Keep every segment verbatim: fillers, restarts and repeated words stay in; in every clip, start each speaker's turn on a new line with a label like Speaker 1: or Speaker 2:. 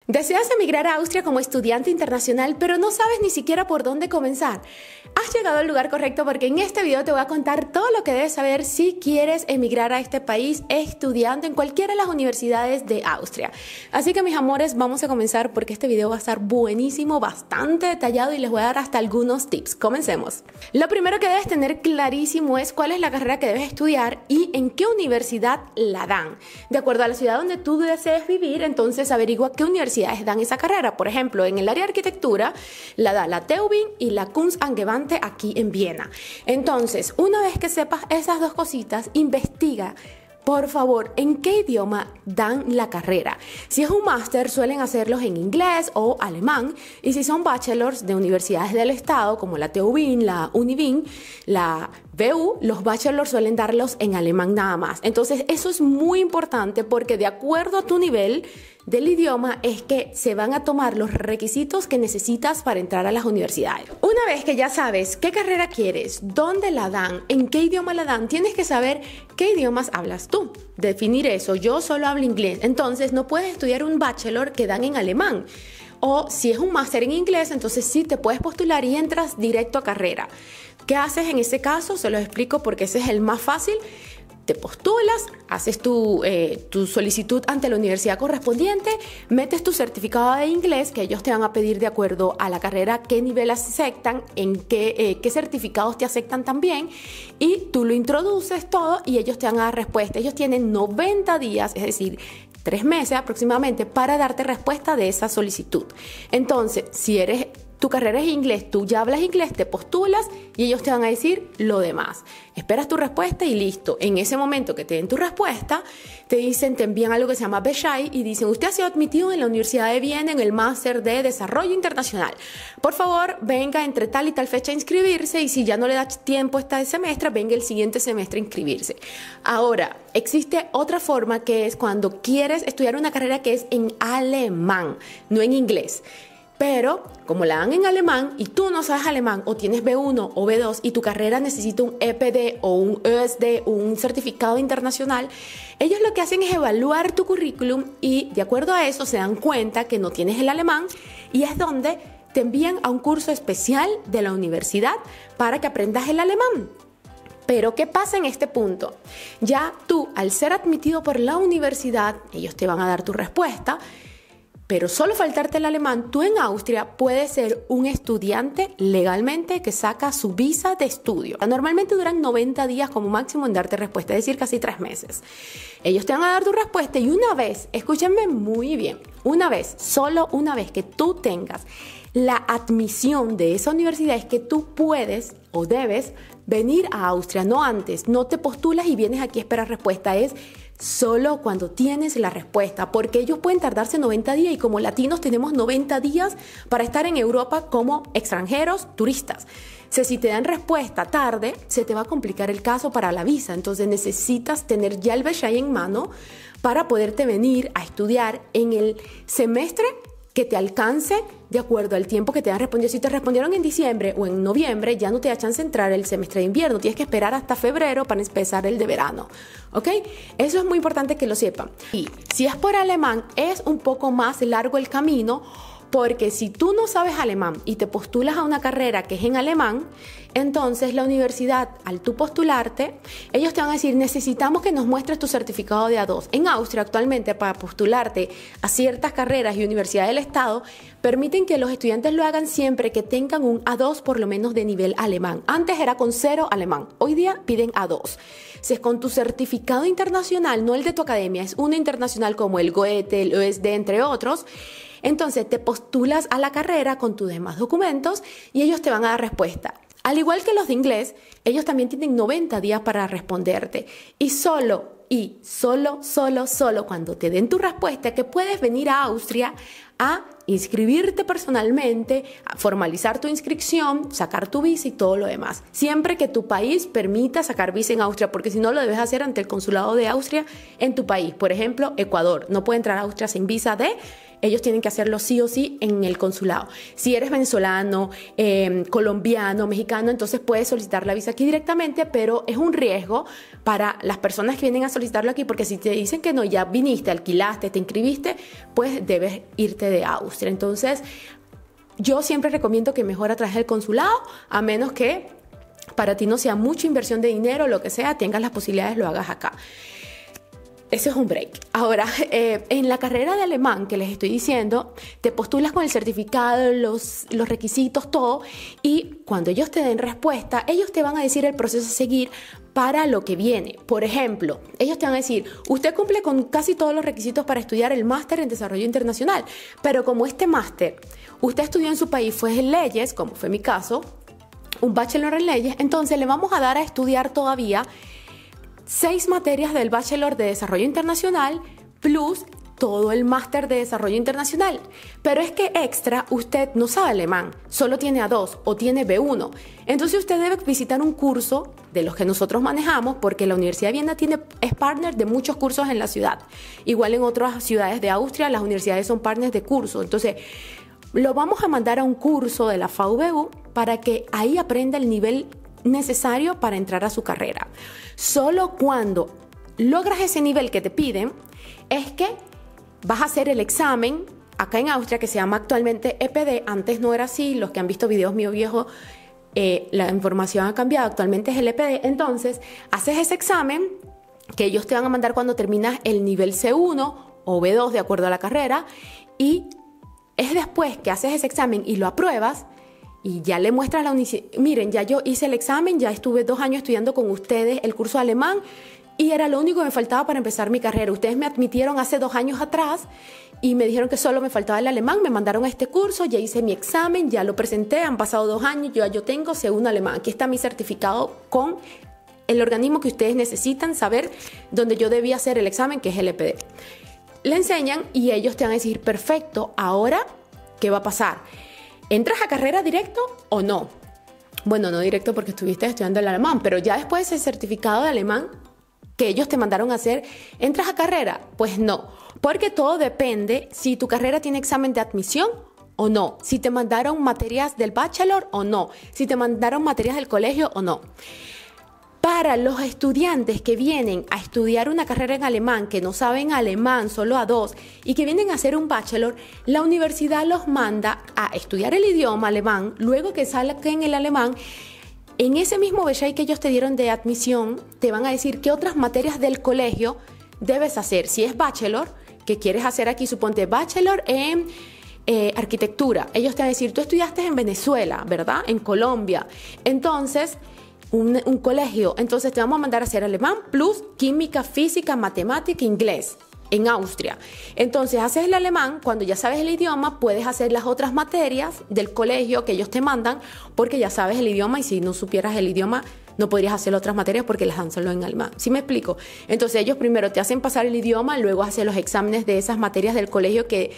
Speaker 1: ¿Deseas emigrar a Austria como estudiante internacional, pero no sabes ni siquiera por dónde comenzar? Has llegado al lugar correcto porque en este video te voy a contar todo lo que debes saber si quieres emigrar a este país estudiando en cualquiera de las universidades de Austria. Así que mis amores, vamos a comenzar porque este video va a estar buenísimo, bastante detallado y les voy a dar hasta algunos tips. Comencemos. Lo primero que debes tener clarísimo es cuál es la carrera que debes estudiar y en qué universidad la dan. De acuerdo a la ciudad donde tú desees vivir, entonces averigua qué universidades dan esa carrera. Por ejemplo, en el área de arquitectura la da la T U Wien y la Kunstangewandte aquí en Viena. Entonces, una vez que sepas esas dos cositas, investiga por favor, ¿en qué idioma dan la carrera? Si es un máster, suelen hacerlos en inglés o alemán, y si son bachelors de universidades del estado, como la T U Wien, la Uni-Wien, la B U, los bachelors suelen darlos en alemán nada más. Entonces, eso es muy importante porque de acuerdo a tu nivel del idioma es que se van a tomar los requisitos que necesitas para entrar a las universidades. Una vez que ya sabes qué carrera quieres, dónde la dan, en qué idioma la dan, tienes que saber qué idiomas hablas tú. Definir eso. Yo solo hablo inglés, entonces no puedes estudiar un bachelor que dan en alemán. O si es un máster en inglés, entonces sí te puedes postular y entras directo a carrera. ¿Qué haces en ese caso? Se los explico porque ese es el más fácil. Te postulas, haces tu, eh, tu solicitud ante la universidad correspondiente, metes tu certificado de inglés que ellos te van a pedir de acuerdo a la carrera qué nivel aceptan, en qué, eh, qué certificados te aceptan también, y tú lo introduces todo y ellos te van a dar respuesta. Ellos tienen noventa días, es decir, tres meses aproximadamente, para darte respuesta de esa solicitud. Entonces, si eres... tu carrera es inglés, tú ya hablas inglés, te postulas y ellos te van a decir lo demás. Esperas tu respuesta y listo. En ese momento que te den tu respuesta, te dicen, te envían algo que se llama Bescheid y dicen, usted ha sido admitido en la Universidad de Viena en el máster de Desarrollo Internacional. Por favor, venga entre tal y tal fecha a inscribirse y si ya no le da tiempo este semestre, venga el siguiente semestre a inscribirse. Ahora, existe otra forma que es cuando quieres estudiar una carrera que es en alemán, no en inglés. Pero, como la dan en alemán y tú no sabes alemán o tienes B uno o B dos y tu carrera necesita un E P D o un E S D o un certificado internacional, ellos lo que hacen es evaluar tu currículum y de acuerdo a eso se dan cuenta que no tienes el alemán y es donde te envían a un curso especial de la universidad para que aprendas el alemán. Pero, ¿qué pasa en este punto? Ya tú, al ser admitido por la universidad, ellos te van a dar tu respuesta. Pero solo faltarte el alemán, tú en Austria puedes ser un estudiante legalmente que saca su visa de estudio. Normalmente duran noventa días como máximo en darte respuesta, es decir, casi tres meses. Ellos te van a dar tu respuesta y una vez, escúchenme muy bien, una vez, solo una vez que tú tengas la admisión de esa universidad es que tú puedes o debes venir a Austria, no antes, no te postulas y vienes aquí a esperar respuesta, es solo cuando tienes la respuesta, porque ellos pueden tardarse noventa días y como latinos tenemos noventa días para estar en Europa como extranjeros, turistas. O sea, si te dan respuesta tarde, se te va a complicar el caso para la visa, entonces necesitas tener ya el Bescheid en mano para poderte venir a estudiar en el semestre que te alcance de acuerdo al tiempo que te han respondido. Si te respondieron en diciembre o en noviembre, ya no te da chance de entrar el semestre de invierno. Tienes que esperar hasta febrero para empezar el de verano. ¿Ok? Eso es muy importante que lo sepan. Y si es por alemán, es un poco más largo el camino, porque si tú no sabes alemán y te postulas a una carrera que es en alemán, entonces la universidad, al tú postularte, ellos te van a decir, necesitamos que nos muestres tu certificado de A dos. En Austria actualmente para postularte a ciertas carreras y universidades del estado, permiten que los estudiantes lo hagan siempre que tengan un A dos por lo menos de nivel alemán. Antes era con cero alemán, hoy día piden A dos. Si es con tu certificado internacional, no el de tu academia, es uno internacional como el Goethe, el E S D, entre otros. Entonces te postulas a la carrera con tus demás documentos y ellos te van a dar respuesta. Al igual que los de inglés, ellos también tienen noventa días para responderte. Y solo, y solo, solo, solo cuando te den tu respuesta que puedes venir a Austria a inscribirte personalmente, a formalizar tu inscripción, sacar tu visa y todo lo demás. Siempre que tu país permita sacar visa en Austria, porque si no lo debes hacer ante el consulado de Austria en tu país. Por ejemplo, Ecuador no puede entrar a Austria sin visa de ellos tienen que hacerlo sí o sí en el consulado. Si eres venezolano, eh, colombiano, mexicano, entonces puedes solicitar la visa aquí directamente, pero es un riesgo para las personas que vienen a solicitarlo aquí, porque si te dicen que no, ya viniste, alquilaste, te inscribiste, pues debes irte de Austria. Entonces, yo siempre recomiendo que mejor a través del consulado, a menos que para ti no sea mucha inversión de dinero, lo que sea, tengas las posibilidades, lo hagas acá. Ese es un break. Ahora, eh, en la carrera de alemán que les estoy diciendo, te postulas con el certificado, los, los requisitos, todo, y cuando ellos te den respuesta, ellos te van a decir el proceso a seguir para lo que viene. Por ejemplo, ellos te van a decir, usted cumple con casi todos los requisitos para estudiar el máster en desarrollo internacional, pero como este máster usted estudió en su país, fue en leyes, como fue mi caso, un bachelor en leyes, entonces le vamos a dar a estudiar todavía seis materias del Bachelor de Desarrollo Internacional plus todo el Máster de Desarrollo Internacional. Pero es que extra usted no sabe alemán, solo tiene A dos o tiene B uno. Entonces usted debe visitar un curso de los que nosotros manejamos, porque la Universidad de Viena tiene, es partner de muchos cursos en la ciudad. Igual en otras ciudades de Austria las universidades son partners de cursos. Entonces lo vamos a mandar a un curso de la V V U para que ahí aprenda el nivel necesario para entrar a su carrera. Solo cuando logras ese nivel que te piden es que vas a hacer el examen acá en Austria, que se llama actualmente E P D. Antes no era así, los que han visto videos míos viejos, eh, la información ha cambiado, actualmente es el E P D. Entonces haces ese examen que ellos te van a mandar cuando terminas el nivel C uno o B dos de acuerdo a la carrera, y es después que haces ese examen y lo apruebas y ya le muestras la universidad, miren, ya yo hice el examen, ya estuve dos años estudiando con ustedes el curso de alemán y era lo único que me faltaba para empezar mi carrera. Ustedes me admitieron hace dos años atrás y me dijeron que solo me faltaba el alemán, me mandaron a este curso, ya hice mi examen, ya lo presenté, han pasado dos años, yo, yo tengo C uno alemán. Aquí está mi certificado con el organismo que ustedes necesitan saber donde yo debía hacer el examen, que es el E P D. Le enseñan y ellos te van a decir, perfecto, ahora, ¿qué va a pasar? ¿Entras a carrera directo o no? Bueno, no directo porque estuviste estudiando el alemán, pero ya después del certificado de alemán que ellos te mandaron a hacer, ¿entras a carrera? Pues no, porque todo depende si tu carrera tiene examen de admisión o no, si te mandaron materias del bachelor o no, si te mandaron materias del colegio o no. Para los estudiantes que vienen a estudiar una carrera en alemán, que no saben alemán, solo A dos, y que vienen a hacer un bachelor, la universidad los manda a estudiar el idioma alemán. Luego que salgan el alemán, en ese mismo Bescheid que ellos te dieron de admisión, te van a decir qué otras materias del colegio debes hacer. Si es bachelor, que quieres hacer aquí, suponte bachelor en eh, arquitectura, ellos te van a decir, tú estudiaste en Venezuela, ¿verdad? En Colombia. Entonces, Un, un colegio, entonces te vamos a mandar a hacer alemán plus química, física, matemática, inglés en Austria. Entonces haces el alemán, cuando ya sabes el idioma puedes hacer las otras materias del colegio que ellos te mandan porque ya sabes el idioma, y si no supieras el idioma no podrías hacer otras materias porque las dan solo en alemán. ¿Sí me explico? Entonces ellos primero te hacen pasar el idioma, luego hacen los exámenes de esas materias del colegio que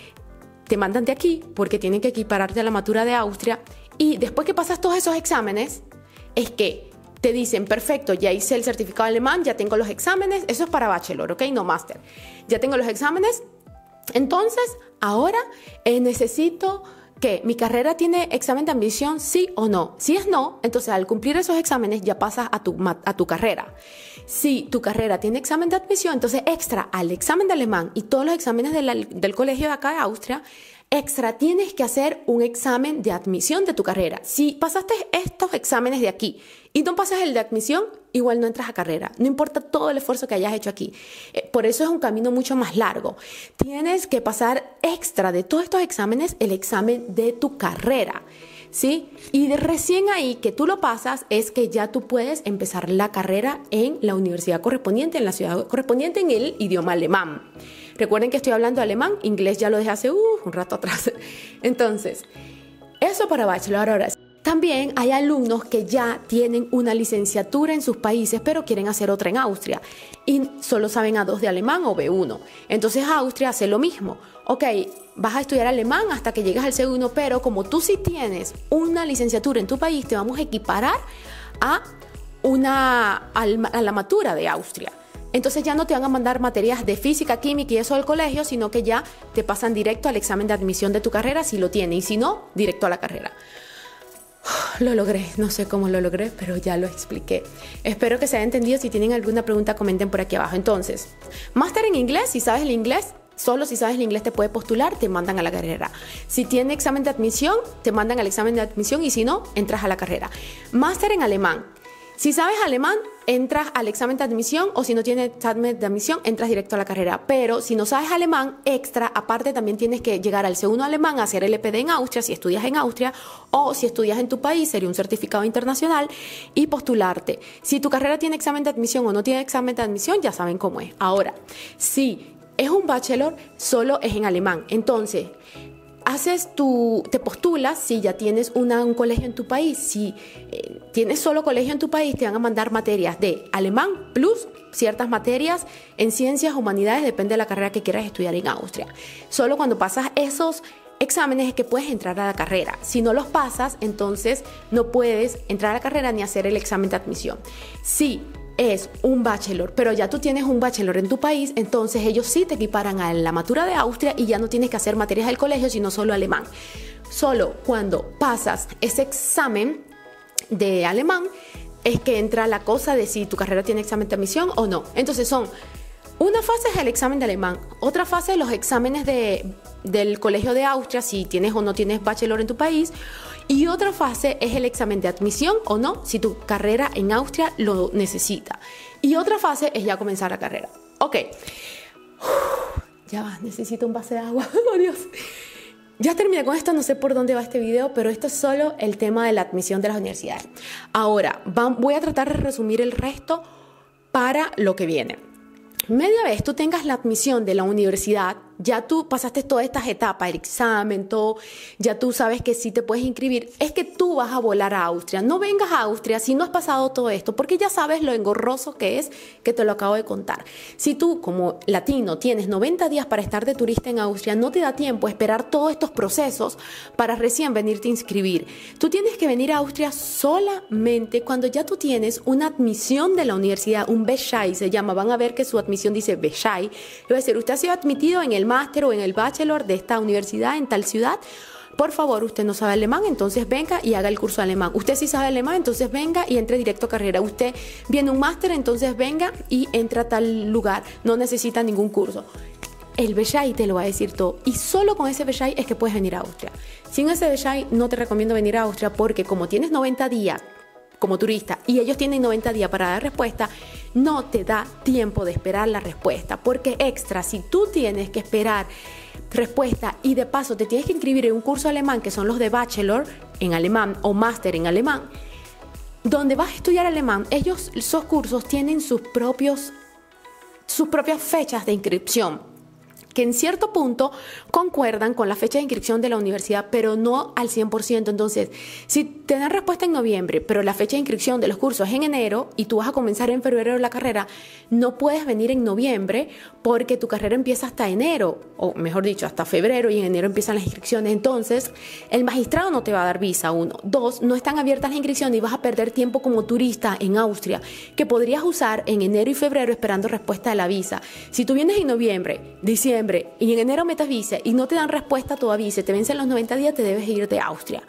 Speaker 1: te mandan de aquí porque tienen que equipararte a la matura de Austria, y después que pasas todos esos exámenes es que te dicen, perfecto, ya hice el certificado alemán, ya tengo los exámenes, eso es para bachelor, ¿ok? No máster. Ya tengo los exámenes, entonces ahora eh, necesito que mi carrera tiene examen de admisión, sí o no. Si es no, entonces al cumplir esos exámenes ya pasas a tu, a tu carrera. Si tu carrera tiene examen de admisión, entonces extra al examen de alemán y todos los exámenes de la, del colegio de acá de Austria, extra tienes que hacer un examen de admisión de tu carrera. Si pasaste estos exámenes de aquí y no pasas el de admisión, igual no entras a carrera. No importa todo el esfuerzo que hayas hecho aquí. Eh, por eso es un camino mucho más largo. Tienes que pasar extra de todos estos exámenes el examen de tu carrera, ¿sí? Y de recién ahí que tú lo pasas es que ya tú puedes empezar la carrera en la universidad correspondiente, en la ciudad correspondiente, en el idioma alemán. Recuerden que estoy hablando alemán, inglés ya lo dejé hace uh, un rato atrás. Entonces, eso para bachelor. Ahora, también hay alumnos que ya tienen una licenciatura en sus países, pero quieren hacer otra en Austria y solo saben A dos de alemán o B uno. Entonces Austria hace lo mismo. Ok, vas a estudiar alemán hasta que llegues al C uno, pero como tú sí tienes una licenciatura en tu país, te vamos a equiparar a, una, a la matura de Austria. entonces ya no te van a mandar materias de física, química y eso del colegio, sino que ya te pasan directo al examen de admisión de tu carrera si lo tienes, y si no, directo a la carrera. Lo logré, no sé cómo lo logré, pero ya lo expliqué. Espero que se haya entendido. Si tienen alguna pregunta, comenten por aquí abajo. Entonces, máster en inglés, si sabes el inglés, solo si sabes el inglés te puede postular, te mandan a la carrera. Si tiene examen de admisión, te mandan al examen de admisión y si no, entras a la carrera. Máster en alemán. Si sabes alemán, entras al examen de admisión, o si no tienes examen de admisión, entras directo a la carrera. Pero si no sabes alemán, extra, aparte también tienes que llegar al C uno alemán, a hacer L P D en Austria, si estudias en Austria, o si estudias en tu país, sería un certificado internacional, y postularte. Si tu carrera tiene examen de admisión o no tiene examen de admisión, ya saben cómo es. Ahora, si es un bachelor, solo es en alemán. Entonces, haces tu, te postulas si ya tienes una, un colegio en tu país. Si eh, tienes solo colegio en tu país, te van a mandar materias de alemán plus ciertas materias en ciencias, humanidades, depende de la carrera que quieras estudiar en Austria. Solo cuando pasas esos exámenes es que puedes entrar a la carrera. Si no los pasas, entonces no puedes entrar a la carrera ni hacer el examen de admisión. Sí, es un bachelor, pero ya tú tienes un bachelor en tu país, entonces ellos sí te equiparan a la matura de Austria y ya no tienes que hacer materias del colegio, sino solo alemán. Solo cuando pasas ese examen de alemán es que entra la cosa de si tu carrera tiene examen de admisión o no. Entonces son, una fase es el examen de alemán, otra fase los exámenes de, del colegio de Austria, si tienes o no tienes bachelor en tu país, y otra fase es el examen de admisión o no, si tu carrera en Austria lo necesita. Y otra fase es ya comenzar la carrera. Ok. Ya va, necesito un vaso de agua. Oh, Dios. Ya terminé con esto, no sé por dónde va este video, pero esto es solo el tema de la admisión de las universidades. Ahora, voy a tratar de resumir el resto para lo que viene. Media vez tú tengas la admisión de la universidad, ya tú pasaste todas estas etapas, el examen, todo, ya tú sabes que sí te puedes inscribir, es que tú vas a volar a Austria. No vengas a Austria si no has pasado todo esto, porque ya sabes lo engorroso que es, que te lo acabo de contar. Si tú como latino tienes noventa días para estar de turista en Austria, no te da tiempo a esperar todos estos procesos para recién venirte a inscribir. Tú tienes que venir a Austria solamente cuando ya tú tienes una admisión de la universidad, un Bescheid se llama, van a ver que su admisión dice Bescheid, es decir, usted ha sido admitido en el máster o en el bachelor de esta universidad en tal ciudad. Por favor, usted no sabe alemán, entonces venga y haga el curso de alemán. Usted sí sabe alemán, entonces venga y entre directo a carrera. Usted viene un máster, entonces venga y entra a tal lugar. No necesita ningún curso. El Bescheid te lo va a decir todo. Y solo con ese Bescheid es que puedes venir a Austria. Sin ese Bescheid no te recomiendo venir a Austria porque como tienes noventa días como turista y ellos tienen noventa días para dar respuesta, no te da tiempo de esperar la respuesta, porque extra, si tú tienes que esperar respuesta y de paso te tienes que inscribir en un curso alemán, que son los de bachelor en alemán o máster en alemán, donde vas a estudiar alemán, ellos, esos cursos tienen sus propios, sus propias fechas de inscripción, que en cierto punto concuerdan con la fecha de inscripción de la universidad, pero no al cien por ciento. Entonces, si te dan respuesta en noviembre, pero la fecha de inscripción de los cursos es en enero y tú vas a comenzar en febrero la carrera, no puedes venir en noviembre porque tu carrera empieza hasta enero, o mejor dicho, hasta febrero, y en enero empiezan las inscripciones. Entonces, el magistrado no te va a dar visa, uno. Dos, no están abiertas las inscripciones y vas a perder tiempo como turista en Austria, que podrías usar en enero y febrero esperando respuesta de la visa. Si tú vienes en noviembre, diciembre, y en enero metas visa y no te dan respuesta todavía, se te vencen los noventa días, te debes ir de Austria.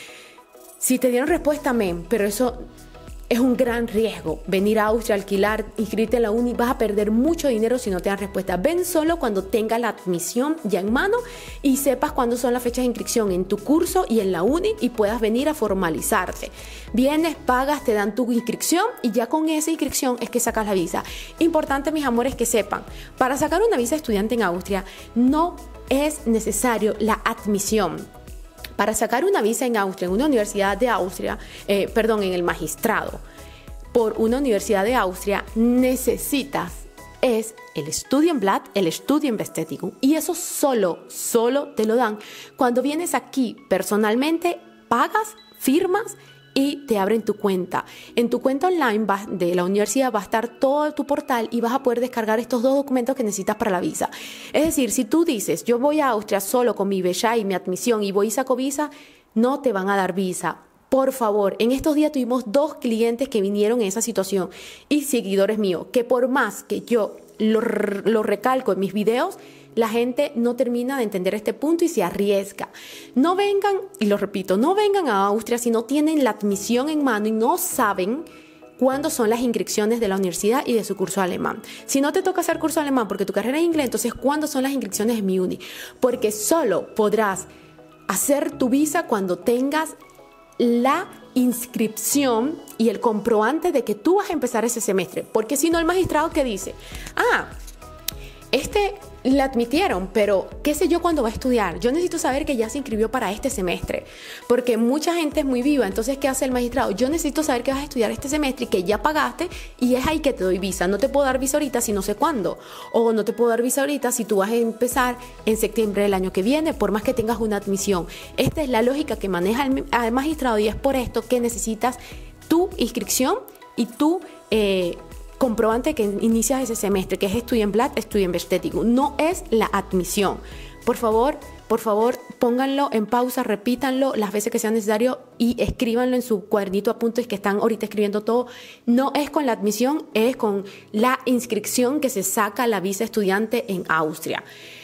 Speaker 1: Si te dieron respuesta, amén, pero eso es un gran riesgo. Venir a Austria, alquilar, inscribirte en la uni, vas a perder mucho dinero si no te dan respuesta. Ven solo cuando tenga la admisión ya en mano y sepas cuándo son las fechas de inscripción en tu curso y en la uni y puedas venir a formalizarte. Vienes, pagas, te dan tu inscripción y ya con esa inscripción es que sacas la visa. Importante, mis amores, que sepan, para sacar una visa estudiante en Austria no es necesario la admisión. Para sacar una visa en Austria, en una universidad de Austria, eh, perdón, en el magistrado, por una universidad de Austria, necesitas es el Studienblatt, el Studienbestätigung. Y eso solo, solo te lo dan cuando vienes aquí personalmente, pagas, firmas y te abren tu cuenta. En tu cuenta online va, de la universidad va a estar todo tu portal y vas a poder descargar estos dos documentos que necesitas para la visa. Es decir, si tú dices, yo voy a Austria solo con mi Bescheid y mi admisión y voy y saco visa, no te van a dar visa. Por favor, en estos días tuvimos dos clientes que vinieron en esa situación y seguidores míos, que por más que yo lo, lo recalco en mis videos, la gente no termina de entender este punto y se arriesga. No vengan, y lo repito, no vengan a Austria si no tienen la admisión en mano y no saben cuándo son las inscripciones de la universidad y de su curso alemán. Si no te toca hacer curso alemán porque tu carrera es inglés, entonces ¿cuándo son las inscripciones en mi uni? Porque solo podrás hacer tu visa cuando tengas la inscripción y el comprobante de que tú vas a empezar ese semestre. Porque si no, el magistrado que dice, ah, este le admitieron, pero qué sé yo cuándo va a estudiar. Yo necesito saber que ya se inscribió para este semestre, porque mucha gente es muy viva. Entonces, ¿qué hace el magistrado? Yo necesito saber que vas a estudiar este semestre y que ya pagaste, y es ahí que te doy visa. No te puedo dar visa ahorita si no sé cuándo, o no te puedo dar visa ahorita si tú vas a empezar en septiembre del año que viene, por más que tengas una admisión. Esta es la lógica que maneja el, el magistrado, y es por esto que necesitas tu inscripción y tu eh, comprobante que inicias ese semestre, que es Studienblatt, Studienbestätigung, no es la admisión. Por favor, por favor, pónganlo en pausa, repítanlo las veces que sea necesario y escríbanlo en su cuadernito de apuntes que están ahorita escribiendo todo. No es con la admisión, es con la inscripción que se saca la visa estudiante en Austria.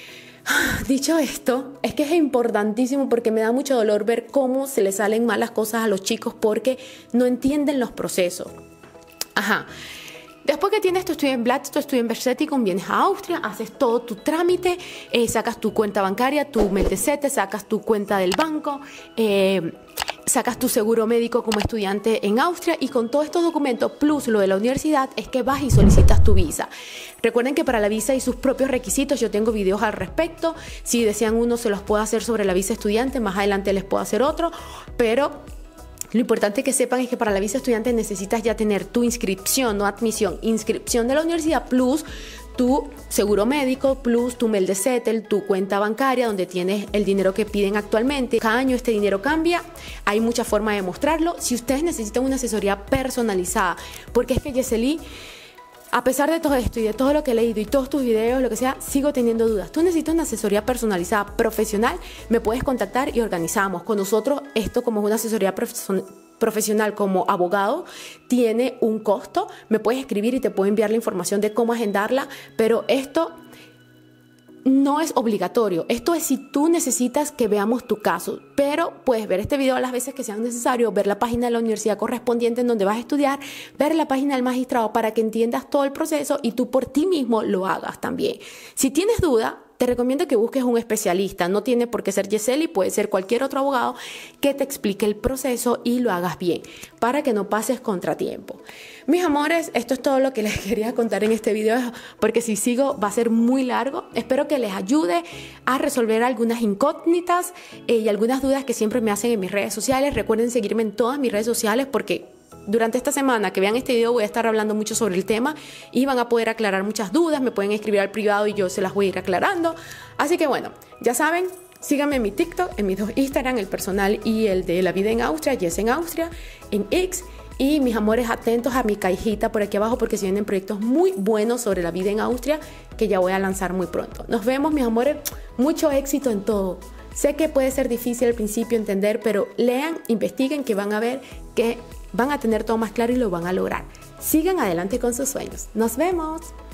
Speaker 1: Dicho esto, es que es importantísimo porque me da mucho dolor ver cómo se les salen mal las cosas a los chicos porque no entienden los procesos. Ajá. Después que tienes tu Studienblatt, tu Studienbestätigung, vienes a Austria, haces todo tu trámite, eh, sacas tu cuenta bancaria, tu Meldesete, sacas tu cuenta del banco, eh, sacas tu seguro médico como estudiante en Austria, y con todos estos documentos plus lo de la universidad es que vas y solicitas tu visa. Recuerden que para la visa hay sus propios requisitos, yo tengo videos al respecto. Si desean uno se los puedo hacer sobre la visa estudiante, más adelante les puedo hacer otro, pero lo importante que sepan es que para la visa estudiante necesitas ya tener tu inscripción, no admisión, inscripción de la universidad plus tu seguro médico, plus tu Meldesete, tu cuenta bancaria donde tienes el dinero que piden actualmente. Cada año este dinero cambia, hay muchas formas de mostrarlo. Si ustedes necesitan una asesoría personalizada, porque es que Yeseli, a pesar de todo esto y de todo lo que he leído y todos tus videos, lo que sea, sigo teniendo dudas. Tú necesitas una asesoría personalizada, profesional, me puedes contactar y organizamos. Con nosotros, esto como es una asesoría profesional como abogado, tiene un costo. Me puedes escribir y te puedo enviar la información de cómo agendarla, pero esto no es obligatorio. Esto es si tú necesitas que veamos tu caso, pero puedes ver este video a las veces que sean necesario, ver la página de la universidad correspondiente en donde vas a estudiar, ver la página del magistrado para que entiendas todo el proceso y tú por ti mismo lo hagas también. Si tienes duda, te recomiendo que busques un especialista. No tiene por qué ser Yeseli, puede ser cualquier otro abogado que te explique el proceso y lo hagas bien para que no pases contratiempo. Mis amores, esto es todo lo que les quería contar en este video, porque si sigo va a ser muy largo. Espero que les ayude a resolver algunas incógnitas eh, y algunas dudas que siempre me hacen en mis redes sociales. Recuerden seguirme en todas mis redes sociales porque durante esta semana que vean este video voy a estar hablando mucho sobre el tema y van a poder aclarar muchas dudas. Me pueden escribir al privado y yo se las voy a ir aclarando. Así que bueno, ya saben, síganme en mi TikTok, en mis dos Instagram, el personal y el de la vida en Austria, Yes en Austria, en X. Y mis amores, atentos a mi cajita por aquí abajo porque se vienen proyectos muy buenos sobre la vida en Austria que ya voy a lanzar muy pronto. Nos vemos, mis amores. Mucho éxito en todo. Sé que puede ser difícil al principio entender, pero lean, investiguen, que van a ver que van a tener todo más claro y lo van a lograr. Sigan adelante con sus sueños. Nos vemos.